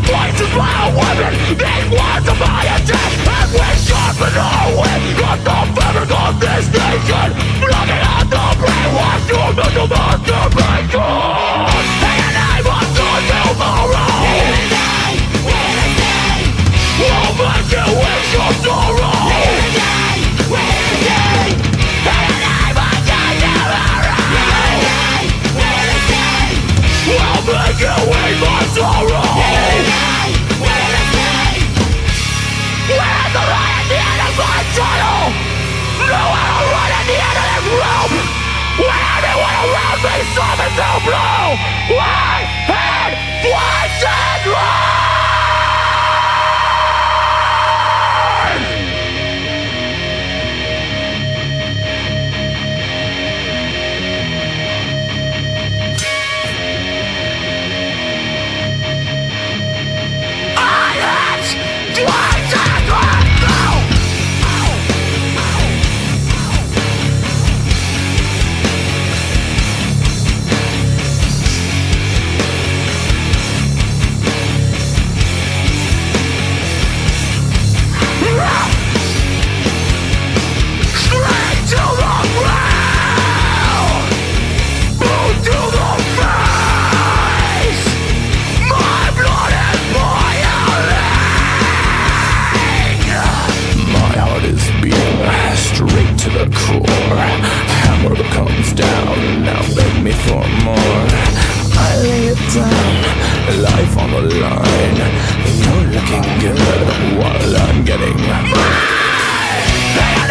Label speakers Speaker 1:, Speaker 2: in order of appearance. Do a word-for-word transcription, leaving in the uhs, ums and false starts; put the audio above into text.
Speaker 1: Voices by a woman, these words are my intent. And we sharpen our wit at the fabric of this nation, blocking out the brainwash to mental masturbation. In the name of good tomorrow, we'll make you wish your sorrow. We'll make you with my sorrow. Where's the light at the end of my tunnel? Nowhere to run at the end of this room. When everyone around me summons to blue, I had flash and run. Life on the line, you're looking good while I'm getting mine.